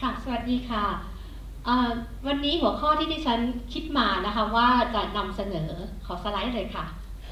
ค่ะสวัสดีค่ะวันนี้หัวข้อที่ดิฉันคิดมานะคะว่าจะนำเสนอขอสไลด์เลยค่ะ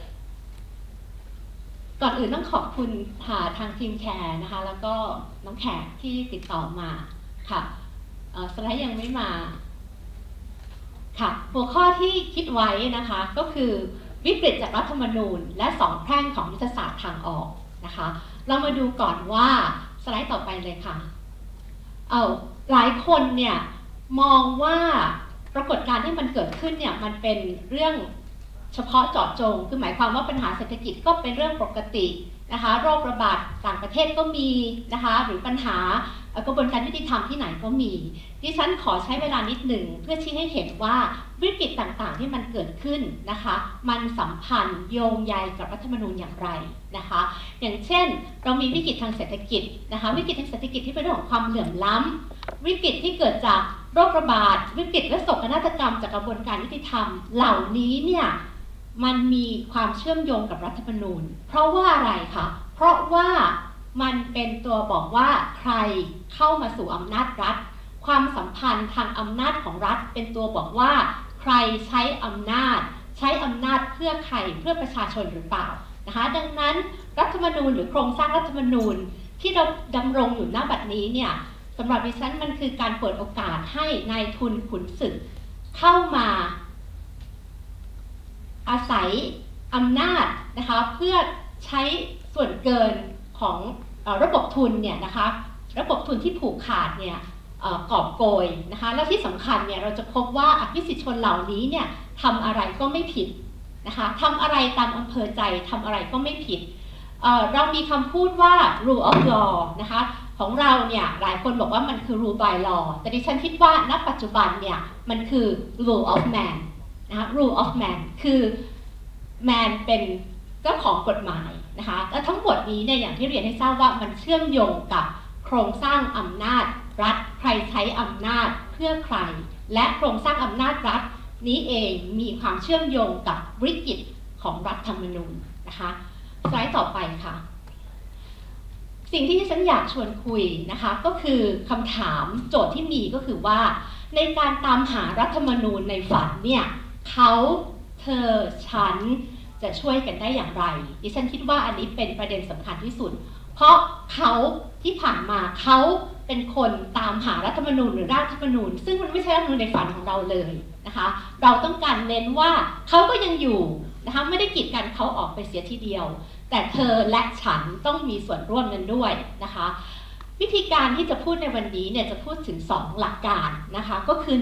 ก่อนอื่นต้องขอบคุณทางทีมแคร์นะคะแล้วก็น้องแขกที่ติดต่อมาค่ะสไลด์ยังไม่มาค่ะหัวข้อที่คิดไว้นะคะก็คือวิกฤตจากรัฐธรรมนูญและ2แพร่งของยุทธศาสตร์ทางออกนะคะเรามาดูก่อนว่าสไลด์ต่อไปเลยค่ะหลายคนเนี่ยมองว่าปรากฏการณ์ที่มันเกิดขึ้นเนี่ยมันเป็นเรื่องเฉพาะเจาะจงคือหมายความว่าปัญหาเศรษฐกิจก็เป็นเรื่องปกตินะคะโรคระบาดต่างประเทศก็มีนะคะหรือปัญหากระบวนการยุติธรรมที่ไหนก็มีดิฉันขอใช้เวลานิดหนึ่งเพื่อชี้ให้เห็นว่าวิกฤตต่างๆที่มันเกิดขึ้นนะคะมันสัมพันธ์โยงใยกับรัฐธรรมนูญอย่างไรนะคะอย่างเช่นเรามีวิกฤตทางเศรษฐกิจนะคะวิกฤตทางเศรษฐกิจที่เป็นเรื่องของความเหลื่อมล้ำวิกฤตที่เกิดจากโรคระบาดวิกฤตและโศกนาฏกรรมจากกระบวนการยุติธรรมเหล่านี้เนี่ยมันมีความเชื่อมโยงกับรัฐธรรมนูญเพราะว่าอะไรคะเพราะว่ามันเป็นตัวบอกว่าใครเข้ามาสู่อำนาจรัฐความสัมพันธ์ทางอำนาจของรัฐเป็นตัวบอกว่าใครใช้อำนาจเพื่อใครเพื่อประชาชนหรือเปล่านะคะดังนั้นรัฐธรรมนูญหรือโครงสร้างรัฐธรรมนูญที่เราดำรงอยู่ณบัดนี้เนี่ยสำหรับดิฉันมันคือการเปิดโอกาสให้นายทุนขุนศึกเข้ามาอาศัยอำนาจนะคะเพื่อใช้ส่วนเกินของระบบทุนเนี่ยนะคะระบบทุนที่ผูกขาดเนี่ยกอบโกยนะคะแล้วที่สำคัญเนี่ยเราจะพบว่าอภิสิทธิชนเหล่านี้เนี่ยทำอะไรก็ไม่ผิดนะคะทำอะไรตามอำเภอใจทำอะไรก็ไม่ผิดเรามีคำพูดว่า rule of law นะคะของเราเนี่ยหลายคนบอกว่ามันคือ rule by law แต่ดิฉันคิดว่าณปัจจุบันเนี่ยมันคือ rule of man นะคะ rule of man คือ man เป็นเจ้าของกฎหมายนะคะและทั้งหมดนี้เนี่ยอย่างที่เรียนให้ทราบว่ามันเชื่อมโยงกับโครงสร้างอำนาจรัฐใครใช้อำนาจเพื่อใครและโครงสร้างอำนาจรัฐนี้เองมีความเชื่อมโยงกับวิกฤตของรัฐธรรมนูญนะคะสไลด์ต่อไปค่ะสิ่งที่ฉันอยากชวนคุยนะคะก็คือคำถามโจทย์ที่มีก็คือว่าในการตามหารัฐธรรมนูญในฝันเนี่ยเขาเธอฉันจะช่วยกันได้อย่างไรดิฉันคิดว่าอันนี้เป็นประเด็นสำคัญที่สุดเพราะเขาที่ผ่านมาเขาเป็นคนตามหารัฐธรรมนูญหรือร่างรัฐธรรมนูญซึ่งมันไม่ใช่รัฐธรรมนูญในฝันของเราเลยนะคะเราต้องการเน้นว่าเขาก็ยังอยู่นะคะไม่ได้กีดกันเขาออกไปเสียทีเดียวแต่เธอและฉันต้องมีส่วนร่วมนั้นด้วยนะคะวิธีการที่จะพูดในวันนี้เนี่ยจะพูดถึง2หลักการนะคะก็คือ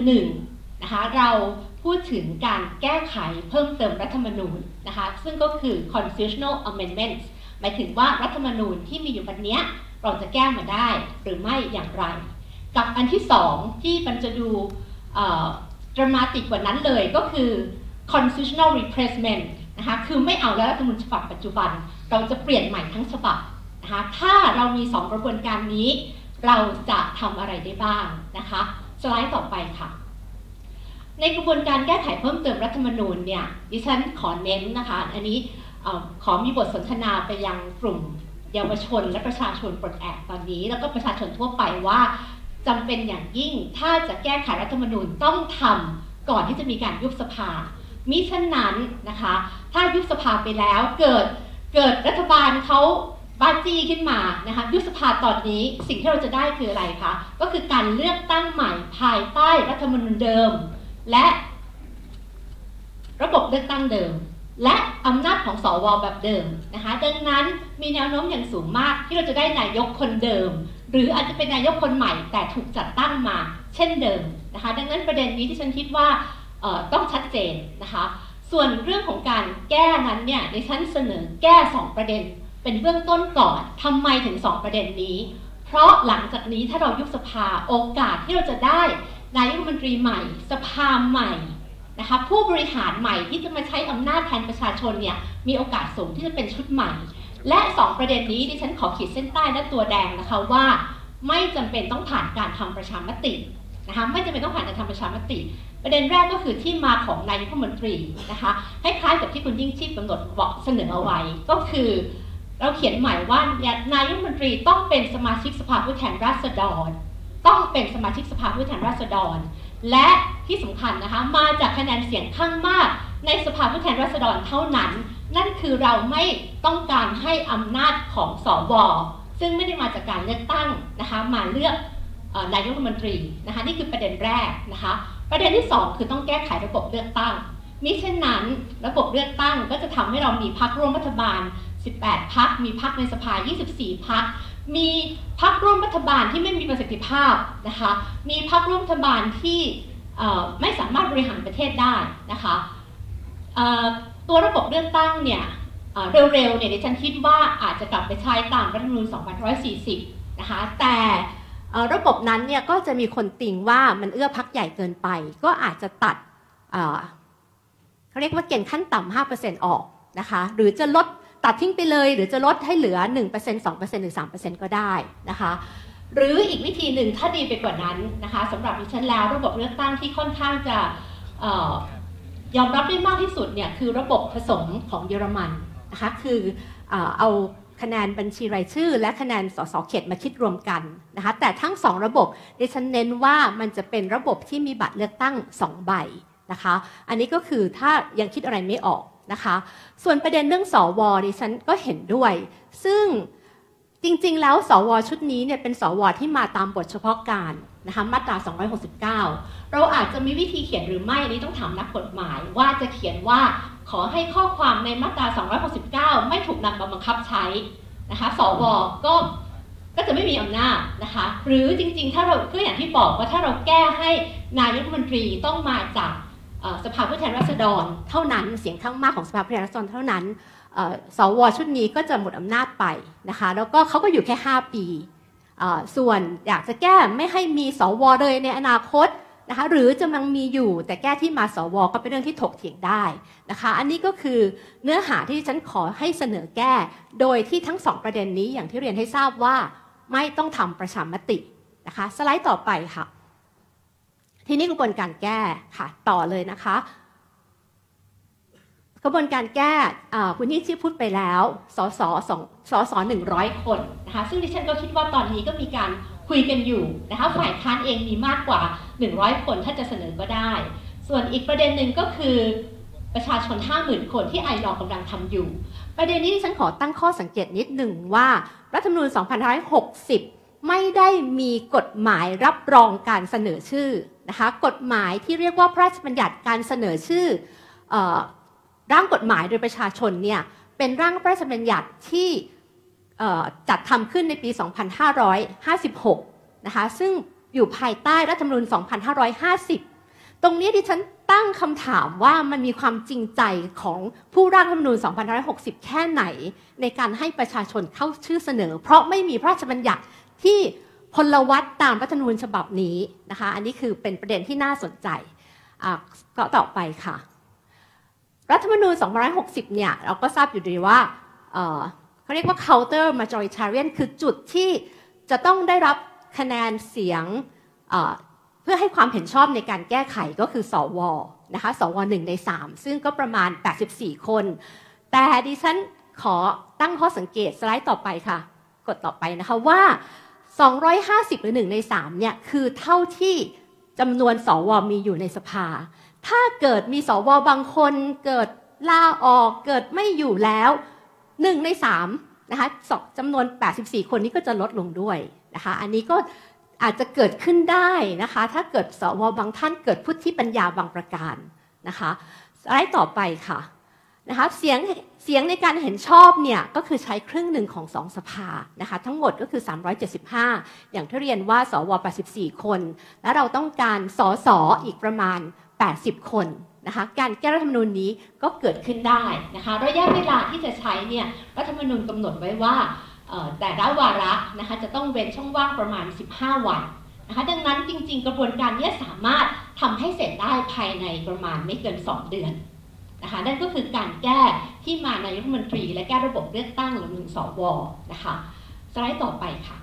1นะคะเราพูดถึงการแก้ไขเพิ่มเติมรัฐธรรมนูญนะคะซึ่งก็คือ constitutional amendments หมายถึงว่ารัฐธรรมนูญที่มีอยู่วันนี้เราจะแก้มาได้หรือไม่อย่างไรกับอันที่2ที่มันจะดูดรามาติกกว่านั้นเลยก็คือ constitutional replacement นะคะคือไม่เอาแล้วรัฐธรรมนูญฉบับปัจจุบันเราจะเปลี่ยนใหม่ทั้งฉบับนะคะถ้าเรามี2กระบวนการนี้เราจะทำอะไรได้บ้างนะคะสไลด์ต่อไปค่ะในกระบวนการแก้ไขเพิ่มเติมรัฐธรรมนูญเนี่ยดิฉันขอเน้นนะคะอันนี้ขอมีบทสนทนาไปยังกลุ่มเยาวชนและประชาชนปลดแอกตอนนี้แล้วก็ประชาชนทั่วไปว่าจำเป็นอย่างยิ่งถ้าจะแก้ไขรัฐธรรมนูญต้องทำก่อนที่จะมีการยุบสภามิฉะนั้นนะคะถ้ายุบสภาไปแล้วเกิดรัฐบาลเขาบ้าจี้ขึ้นมานะคะยุบสภาตอนนี้สิ่งที่เราจะได้คืออะไรคะก็คือการเลือกตั้งใหม่ภายใต้รัฐธรรมนูญเดิมและระบบเลือกตั้งเดิมและอำนาจของสวแบบเดิมนะคะดังนั้นมีแนวโน้มอย่างสูงมากที่เราจะได้นายกคนเดิมหรืออาจจะเป็นนายกคนใหม่แต่ถูกจัดตั้งมาเช่นเดิมนะคะดังนั้นประเด็นนี้ที่ฉันคิดว่าต้องชัดเจนนะคะส่วนเรื่องของการแก้นั้นเนี่ยดิฉันเสนอแก้2ประเด็นเป็นเบื้องต้นก่อนทำไมถึง2ประเด็นนี้เพราะหลังจากนี้ถ้าเรายุบสภาโอกาสที่เราจะได้นายกรัฐมนตรีใหม่สภาใหม่นะคะผู้บริหารใหม่ที่จะมาใช้อำนาจแทนประชาชนเนี่ยมีโอกาสสูงที่จะเป็นชุดใหม่และ2ประเด็นนี้ดิฉันขอขีดเส้นใต้และตัวแดงนะคะว่าไม่จำเป็นต้องผ่านการทำประชามตินะคะไม่จำเป็นต้องผ่านการทำประชามติประเด็นแรกก็คือที่มาของนายกรัฐมนตรีนะคะคล้ายๆกับที่คุณยิ่งชีพกำหนดบอกเสนอเอาไว้ก็คือเราเขียนใหม่ว่านายกรัฐมนตรีต้องเป็นสมาชิกสภาผู้แทนราษฎรต้องเป็นสมาชิกสภาผู้แทนราษฎรและที่สำคัญนะคะมาจากคะแนนเสียงข้างมากในสภาผู้แทนราษฎรเท่านั้นนั่นคือเราไม่ต้องการให้อำนาจของสวซึ่งไม่ได้มาจากการเลือกตั้งนะคะมาเลือกนายกรัฐมนตรีนะคะนี่คือประเด็นแรกนะคะประเด็นที่2คือต้องแก้ไขระบบเลือกตั้งมิเช่นนั้นระบบเลือกตั้งก็จะทำให้เรามีพรรคร่วมรัฐบาล18พรรคมีพรรคในสภา24พรรคมีพรรคร่วมรัฐบาลที่ไม่มีประสิทธิภาพนะคะมีพรรคร่วมรัฐบาลที่ไม่สามารถบริหารประเทศได้นะคะตัวระบบเลือกตั้งเนี่ยเร็วๆเนี่ยดิฉันคิดว่าอาจจะกลับไปใช้ตามรัฐธรรมนูญ2540นะคะแต่ระบบนั้นเนี่ยก็จะมีคนติ่งว่ามันเอื้อพรรคใหญ่เกินไปก็อาจจะตัดเขาเรียกว่าเกณฑ์ขั้นต่ำ 5% ออกนะคะหรือจะลดตัดทิ้งไปเลยหรือจะลดให้เหลือ 1% 2% หรือ 3% ก็ได้นะคะหรืออีกวิธีหนึ่งถ้าดีไปกว่านั้นนะคะสำหรับดิฉันแล้วระบบเลือกตั้งที่ค่อนข้างจะยอมรับได้มากที่สุดเนี่ยคือระบบผสมของเยอรมันนะคะคือเอาคะแนนบัญชีรายชื่อและคะแนนสสเขตมาคิดรวมกันนะคะแต่ทั้ง2ระบบดิฉันเน้นว่ามันจะเป็นระบบที่มีบัตรเลือกตั้ง2ใบนะคะอันนี้ก็คือถ้ายังคิดอะไรไม่ออกนะคะส่วนประเด็นเรื่องสวดิฉันก็เห็นด้วยซึ่งจริงๆแล้วสวชุดนี้เนี่ยเป็นสวที่มาตามบทเฉพาะการนะคะมาตรา269เราอาจจะมีวิธีเขียนหรือไม่นี้ต้องถามนักกฎหมายว่าจะเขียนว่าขอให้ข้อความในมาตรา269ไม่ถูกนำมาบังคับใช้นะคะสวก็จะไม่มีอำนาจนะคะหรือจริงๆถ้าเราก็อย่างที่บอกว่าถ้าเราแก้ให้นายกรัฐมนตรีต้องมาจากสภาผู้แทนราษฎรเท่านั้นเสียงข้างมากของสภาผู้แทนราษฎรเท่านั้นสวชุดนี้ก็จะหมดอำนาจไปนะคะแล้วก็เขาก็อยู่แค่5ปีส่วนอยากจะแก้ไม่ให้มีสวเลยในอนาคตนะคะหรือจะยังมีอยู่แต่แก้ที่มาสวก็เป็นเรื่องที่ถกเถียงได้นะคะอันนี้ก็คือเนื้อหาที่ฉันขอให้เสนอแก้โดยที่ทั้ง2ประเด็นนี้อย่างที่เรียนให้ทราบว่าไม่ต้องทำประชามตินะคะสไลด์ต่อไปค่ะทีนี้กระบวนการแก้ค่ะต่อเลยนะคะกระบวนการแก้คุณที่ชื่อพูดไปแล้วสส100 คนนะคะซึ่งดิฉันก็คิดว่าตอนนี้ก็มีการคุยกันอยู่นะคะฝ่ายค้านเองมีมากกว่า100 คนถ้าจะเสนอก็ได้ส่วนอีกประเด็นหนึ่งก็คือประชาชน 50,000 คนที่ไอลอกำลังทำอยู่ประเด็นนี้ดิฉันขอตั้งข้อสังเกตนิดหนึ่งว่ารัฐธรรมนูญ2560ไม่ได้มีกฎหมายรับรองการเสนอชื่อนะคะกฎหมายที่เรียกว่าพระราชบัญญัติการเสนอชื่อร่างกฎหมายโดยประชาชนเนี่ยเป็นร่างพระราชบัญญัติที่จัดทำขึ้นในปี 2556 นะคะซึ่งอยู่ภายใต้รัฐธรรมนูญ 2550 ตรงนี้ดิฉันตั้งคำถามว่ามันมีความจริงใจของผู้ร่างรัฐธรรมนูญ 2560 แค่ไหนในการให้ประชาชนเข้าชื่อเสนอเพราะไม่มีพระราชบัญญัติที่พลวัตตามรัฐธรรมนูญฉบับนี้นะคะอันนี้คือเป็นประเด็นที่น่าสนใจก็ต่อไปค่ะรัฐธรรมนูญ 2560 เนี่ยเราก็ทราบอยู่ดีว่าเขาเรียกว่า counter majoritarian คือจุดที่จะต้องได้รับคะแนนเสียงเพื่อให้ความเห็นชอบในการแก้ไขก็คือสวนะคะสว1 ใน 3ซึ่งก็ประมาณ84 คนแต่ดิฉันขอตั้งข้อสังเกตสไลด์ต่อไปค่ะกดต่อไปนะคะว่า250หรือ1 ใน 3เนี่ยคือเท่าที่จำนวนสวมีอยู่ในสภาถ้าเกิดมีสวบางคนเกิดลาออกเกิดไม่อยู่แล้ว1 ใน 3นะคะจำนวน84 คนนี้ก็จะลดลงด้วยนะคะอันนี้ก็อาจจะเกิดขึ้นได้นะคะถ้าเกิดสวบางท่านเกิดพุทธิปัญญาบางประการนะคะสไลด์ต่อไปค่ะนะคะเสียงในการเห็นชอบเนี่ยก็คือใช้ครึ่งหนึ่งของ2 สภานะคะทั้งหมดก็คือ375อย่างที่เรียนว่าสว84 คนและเราต้องการสสอีกประมาณ80 คนนะคะการแก้รัฐธรรมนูญนี้ก็เกิดขึ้นได้นะคะระยะเวลาที่จะใช้เนี่ยรัฐธรรมนูญกำหนดไว้ว่าแต่ละวาระนะคะจะต้องเว้นช่องว่างประมาณ15 วันนะคะดังนั้นจริงๆกระบวนการนี้สามารถทำให้เสร็จได้ภายในประมาณไม่เกิน2 เดือนนะคะนั่นก็คือการแก้ที่มาในรัฐมนตรีและแก้ระบบเลือกตั้งหรือ1 สวนะคะสไลด์ต่อไปค่ะ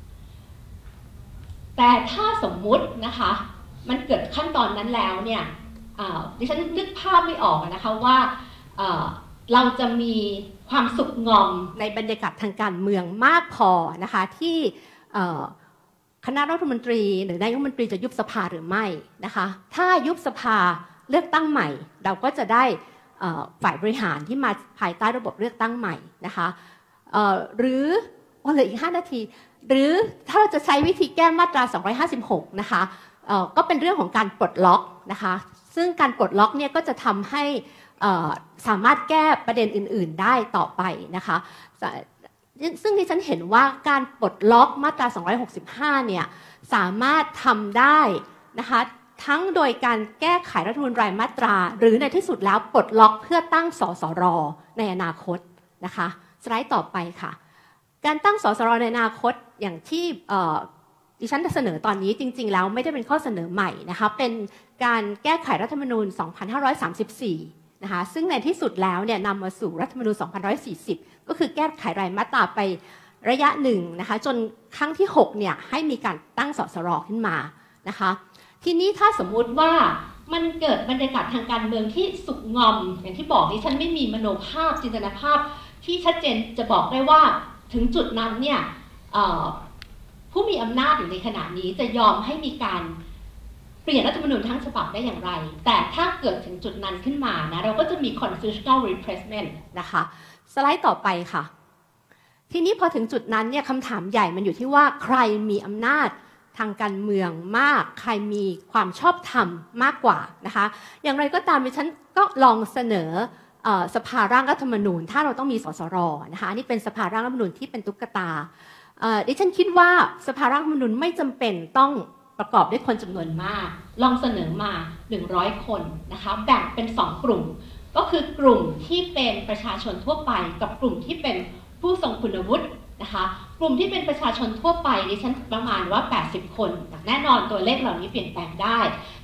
แต่ถ้าสมมุตินะคะมันเกิดขั้นตอนนั้นแล้วเนี่ยดิฉันนึกภาพไม่ออกนะคะว่าเราจะมีความสุขงอมในบรรยากาศทางการเมืองมากพอนะคะที่คณะรัฐมนตรีหรือนายกรัฐมนตรีจะยุบสภาหรือไม่นะคะถ้ายุบสภาเลือกตั้งใหม่เราก็จะได้ฝ่ายบริหารที่มาภายใต้ระบบเลือกตั้งใหม่นะคะหรือเหลืออีก5 นาทีหรือถ้าเราจะใช้วิธีแก้มาตรา256นะคะก็เป็นเรื่องของการปลดล็อกนะคะซึ่งการปลดล็อกเนี่ยก็จะทำให้สามารถแก้ประเด็นอื่นๆได้ต่อไปนะคะซึ่งดิฉันเห็นว่าการปลดล็อกมาตรา265เนี่ยสามารถทำได้นะคะทั้งโดยการแก้ไขรัฐธรรมนูญรายมาตราหรือในที่สุดแล้วปลดล็อกเพื่อตั้งสสรในอนาคตนะคะสไลด์ต่อไปค่ะการตั้งสสรในอนาคตอย่างที่ดิฉันเสนอตอนนี้จริงๆแล้วไม่ได้เป็นข้อเสนอใหม่นะคะเป็นการแก้ไขรัฐธรรมนูญ2534นะคะซึ่งในที่สุดแล้วเนี่ยนำมาสู่รัฐธรรมนูญ2540ก็คือแก้ไขรายมาตราไประยะหนึ่งนะคะจนครั้งที่6เนี่ยให้มีการตั้งสสรขึ้นมานะคะทีนี้ถ้าสมมุติว่ามันเกิดบรรยากาศทางการเมืองที่สุกงอมอย่างที่บอกดิฉันไม่มีมโนภาพจินตนาภาพที่ชัดเจนจะบอกได้ว่าถึงจุดนั้นเนี่ยผู้มีอำนาจอยู่ในขณะนี้จะยอมให้มีการเปลี่ยนรัฐธรรมนูญทั้งฉบับได้อย่างไรแต่ถ้าเกิดถึงจุดนั้นขึ้นมานะเราก็จะมี constitutional replacement นะคะสไลด์ต่อไปค่ะทีนี้พอถึงจุดนั้นเนี่ยคำถามใหญ่มันอยู่ที่ว่าใครมีอำนาจทางการเมืองมากใครมีความชอบธรรมมากกว่านะคะอย่างไรก็ตามดิฉันก็ลองเสนอสภาร่างรัฐธรรมนูญถ้าเราต้องมีสสรนะคะนี่เป็นสภาร่างรัฐธรรมนูญที่เป็นตุ๊กตาดิฉันคิดว่าสภาร่างรัฐธรรมนูญไม่จำเป็นต้องประกอบด้วยคนจำนวนมากลองเสนอมา100คนนะคะแบ่งเป็น2กลุ่มก็คือกลุ่มที่เป็นประชาชนทั่วไปกับกลุ่มที่เป็นผู้ทรงคุณวุฒินะคะกลุ่มที่เป็นประชาชนทั่วไปดิฉันประมาณว่า80คนแต่แน่นอนตัวเลขเหล่านี้เปลี่ยนแปลงได้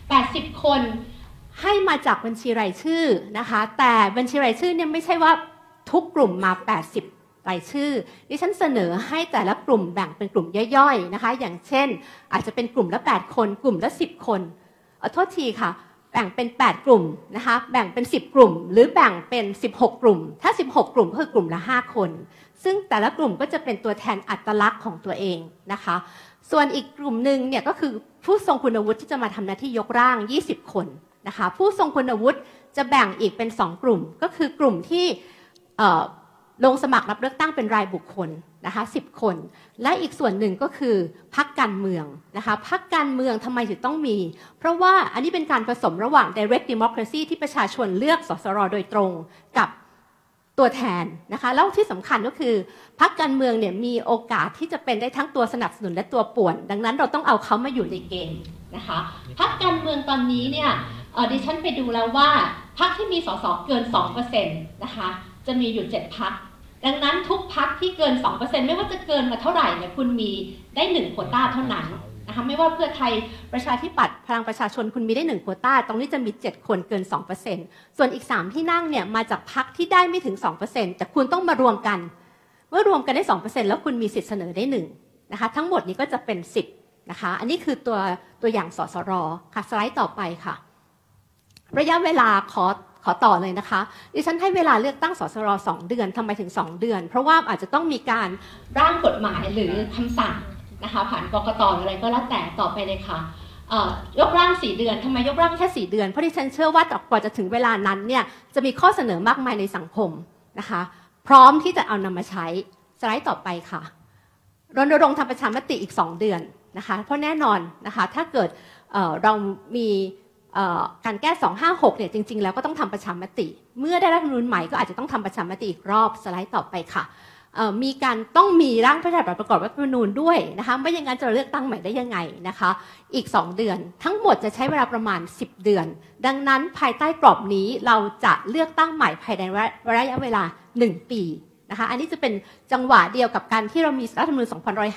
80คนให้มาจากบัญชีรายชื่อนะคะแต่บัญชีรายชื่อเนี่ยไม่ใช่ว่าทุกกลุ่มมา80รายชื่อดิฉันเสนอให้แต่ละกลุ่มแบ่งเป็นกลุ่มย่อยๆนะคะอย่างเช่นอาจจะเป็นกลุ่มละ8คนกลุ่มละ10คนโทษทีค่ะแบ่งเป็น8กลุ่มนะคะแบ่งเป็น10กลุ่มหรือแบ่งเป็น16กลุ่มถ้า16กลุ่มก็คือกลุ่มละ5คนซึ่งแต่ละกลุ่มก็จะเป็นตัวแทนอัตลักษณ์ของตัวเองนะคะส่วนอีกกลุ่มหนึ่งเนี่ยก็คือผู้ทรงคุณวุฒิที่จะมาทำหน้าที่ยกร่าง20คนนะคะผู้ทรงคุณวุฒิจะแบ่งอีกเป็น2กลุ่มก็คือกลุ่มที่ลงสมัครรับเลือกตั้งเป็นรายบุคคลนะคะ10คนและอีกส่วนหนึ่งก็คือพรรคการเมืองนะคะพรรคการเมืองทำไมถึงต้องมีเพราะว่าอันนี้เป็นการผสมระหว่าง direct democracy ที่ประชาชนเลือกสสรโดยตรงกับตัวแทนนะคะแล้วที่สำคัญก็คือพรรคการเมืองเนี่ยมีโอกาสที่จะเป็นได้ทั้งตัวสนับสนุนและตัวป่วนดังนั้นเราต้องเอาเขามาอยู่ในเกณฑ์นะคะพรรคการเมืองตอนนี้เนี่ยดิฉันไปดูแล้วว่าพรรคที่มีสสเกิน 2% นะคะจะมีอยู่7พรรคดังนั้นทุกพรรคที่เกิน 2% ไม่ว่าจะเกินมาเท่าไหร่เนี่ยคุณมีได้1โควต้าเท่านั้นนะคะไม่ว่าเพื่อไทยประชาธิปัตย์พลังประชาชนคุณมีได้1โควต้าตรงนี้จะมี7คนเกิน 2% ส่วนอีก3ที่นั่งเนี่ยมาจากพรรคที่ได้ไม่ถึง 2% แต่คุณต้องมารวมกันเมื่อรวมกันได้ 2% แล้วคุณมีสิทธิเสนอได้1นะคะทั้งหมดนี้ก็จะเป็น10นะคะอันนี้คือตัวอย่างสสรค่ะสไลด์ต่อไปค่ะระยะเวลาขอต่อเลยนะคะดิฉันให้เวลาเลือกตั้งสสร2เดือนทำไมถึง2เดือนเพราะว่าอาจจะต้องมีการร่างกฎหมายหรือคำสั่งนะคะผ่านกกตอะไรก็แล้วแต่ต่อไปเลยค่ะยกร่าง4เดือนทำไมยกร่างแค่4เดือนเพราะดิฉันเชื่อว่ากว่าจะถึงเวลานั้นเนี่ยจะมีข้อเสนอมากมายในสังคมนะคะพร้อมที่จะเอานำมาใช้สไลด์ต่อไปค่ะรณรงค์ทำประชามติอีก2เดือนนะคะเพราะแน่นอนนะคะถ้าเกิดเรามีการแก้256เนี่ยจริงๆแล้วก็ต้องทำประชามติเมื่อได้รัฐธรรมนูญใหม่ก็อาจจะต้องทำประชามติอีกรอบสไลด์ต่อไปค่ะมีการต้องมีร่างพระราชบัญญัติประกอบรัฐธรรมนูญด้วยนะคะไม่อย่างนั้นจะเลือกตั้งใหม่ได้ยังไงนะคะอีก2เดือนทั้งหมดจะใช้เวลาประมาณ10เดือนดังนั้นภายใต้กรอบนี้เราจะเลือกตั้งใหม่ภายในระยะเวลา1ปีนะคะอันนี้จะเป็นจังหวะเดียวกับการที่เรามีรัฐธรรมนูญ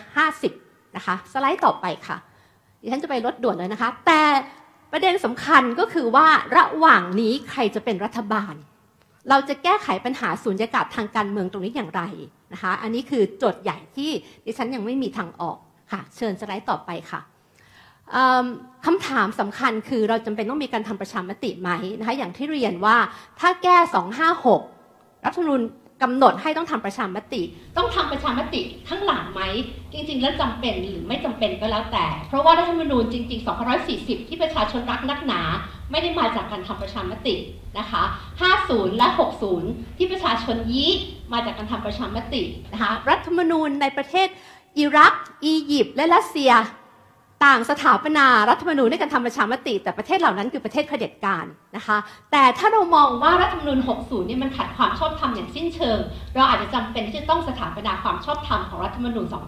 2550นะคะสไลด์ต่อไปค่ะดิฉันจะไปลดด่วนเลยนะคะแต่ประเด็นสำคัญก็คือว่าระหว่างนี้ใครจะเป็นรัฐบาลเราจะแก้ไขปัญหาสูญญากาศทางการเมืองตรงนี้อย่างไรนะคะอันนี้คือโจทย์ใหญ่ที่ดิฉันยังไม่มีทางออกค่ะเชิญสไลด์ต่อไปค่ะคำถามสำคัญคือเราจำเป็นต้องมีการทำประชามติไหมนะคะอย่างที่เรียนว่าถ้าแก้256รัฐธรรมนูญกำหนดให้ต้องทำประชามติต้องทำประชามติข้างหลังไหมจริงๆแล้วจำเป็นหรือไม่จำเป็นก็แล้วแต่เพราะว่ารัฐธรรมนูญจริงๆ2540ที่ประชาชนรักนักหนาไม่ได้มาจากการทำประชามตินะคะ50และ60ที่ประชาชนยี้มาจากการทำประชามตินะคะรัฐธรรมนูญในประเทศอิรักอียิปต์และรัสเซียต่างสถาปนารัฐธรรมนูญในการทำประชามติแต่ประเทศเหล่านั้นคือประเทศเผด็จการนะคะแต่ถ้าเรามองว่ารัฐธรรมนูญ60เนี่ยมันขัดความชอบธรรมอย่างสิ้นเชิงเราอาจจะจำเป็นที่จะต้องสถาปนาความชอบธรรมของรัฐธรรมนูญ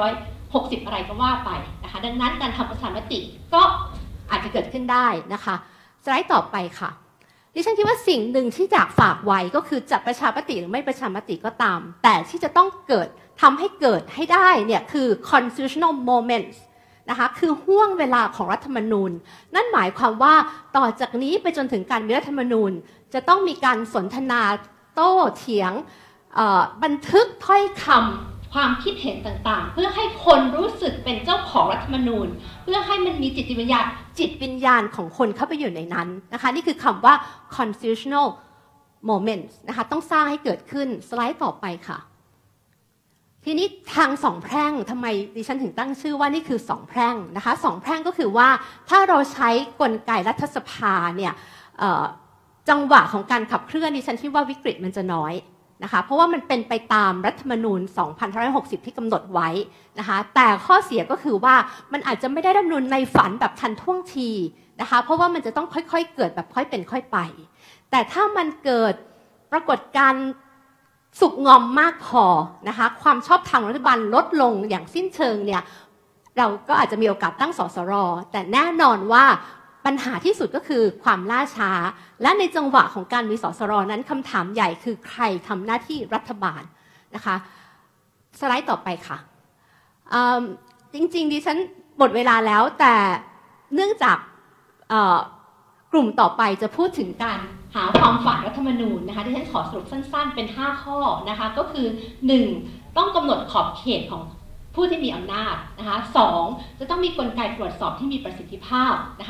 2560อะไรก็ว่าไปนะคะดังนั้นการทำประชามติก็อาจจะเกิดขึ้นได้นะคะสไลด์ต่อไปค่ะดิฉันคิดว่าสิ่งหนึ่งที่อยากฝากไว้ก็คือจะประชามติหรือไม่ประชามติก็ตามแต่ที่จะต้องทำให้เกิดให้ได้เนี่ยคือ constitutional moments นะคะคือห่วงเวลาของรัฐธรรมนูญนั่นหมายความว่าต่อจากนี้ไปจนถึงการมีรัฐธรรมนูญจะต้องมีการสนทนาโต้เถียงบันทึกถ้อยคำความคิดเห็นต่างๆเพื่อให้คนรู้สึกเป็นเจ้าของรัฐธรรมนูญเพื่อให้มันมีจิตวิญญาณของคนเข้าไปอยู่ในนั้นนะคะนี่คือคำว่า constitutional moments นะคะต้องสร้างให้เกิดขึ้นสไลด์ต่อไปค่ะทีนี้ทางสองแพร่งทำไมดิฉันถึงตั้งชื่อว่านี่คือสองแพร่งนะคะสองแพร่งก็คือว่าถ้าเราใช้กลไกรัฐสภาเนี่ยจังหวะของการขับเคลื่อนดิฉันคิดว่าวิกฤตมันจะน้อยนะคะเพราะว่ามันเป็นไปตามรัฐธรรมนูญ2560ที่กำหนดไว้นะคะแต่ข้อเสียก็คือว่ามันอาจจะไม่ได้รัฐธรรมนูญในฝันแบบทันท่วงทีนะคะเพราะว่ามันจะต้องค่อยๆเกิดแบบค่อยเป็นค่อยไปแต่ถ้ามันเกิดปรากฏการณ์สุกงอมมากพอนะคะความชอบธรรมรัฐบาลลดลงอย่างสิ้นเชิงเนี่ยเราก็อาจจะมีโอกาสตั้งสสรแต่แน่นอนว่าปัญหาที่สุดก็คือความล่าช้าและในจังหวะของการมีสสรนั้นคำถามใหญ่คือใครทำหน้าที่รัฐบาลนะคะสไลด์ต่อไปค่ะจริงๆดิฉันหมดเวลาแล้วแต่เนื่องจากกลุ่มต่อไปจะพูดถึงการหาความฝันรัฐธรรมนูญนะคะที่ฉันขอสรุปสั้นๆเป็น5ข้อนะคะก็คือ 1. ต้องกำหนดขอบเขตของผู้ที่มีอำนาจนะคะ2. จะต้องมีกลไกตรวจสอบที่มีประสิทธิภาพนะคะ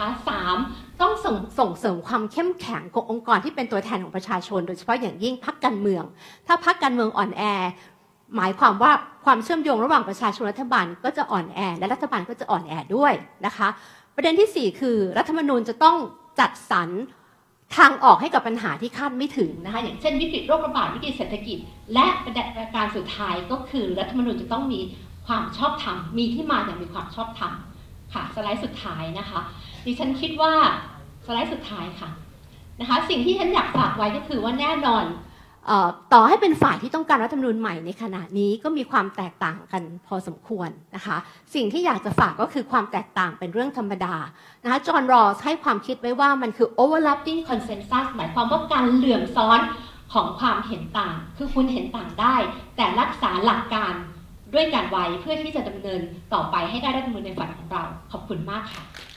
3. ต้องส่งเสริมความเข้มแข็งขององค์กรที่เป็นตัวแทนของประชาชนโดยเฉพาะอย่างยิ่งพรรคการเมืองถ้าพรรคการเมืองอ่อนแอหมายความว่าความเชื่อมโยงระหว่างประชาชนรัฐบาลก็จะอ่อนแอและรัฐบาลก็จะอ่อนแอด้วยนะคะประเด็นที่4คือรัฐธรรมนูญจะต้องจัดสรรทางออกให้กับปัญหาที่คาดไม่ถึงนะคะอย่างเช่นวิกฤตโรคระบาดวิกฤตเศรษฐกิจและประการสุดท้ายก็คือรัฐธรรมนูญจะต้องมีความชอบธรรมมีที่มาอย่างมีความชอบธรรมค่ะสไลด์สุดท้ายนะคะดิฉันคิดว่าสไลด์สุดท้ายค่ะนะคะสิ่งที่ฉันอยากฝากไว้ก็คือว่าแน่นอนต่อให้เป็นฝ่ายที่ต้องการรัฐธรรมนูญใหม่ในขณะนี้ก็มีความแตกต่างกันพอสมควรนะคะสิ่งที่อยากจะฝากก็คือความแตกต่างเป็นเรื่องธรรมดานะคะจอห์นรอสให้ความคิดไว้ว่ามันคือ overlapping consensus หมายความว่าการเหลื่อมซ้อนของความเห็นต่างคือคุณเห็นต่างได้แต่รักษาหลักการด้วยกันไว้เพื่อที่จะดำเนินต่อไปให้ได้รัฐธรรมนูญในฝันของเราขอบคุณมากค่ะ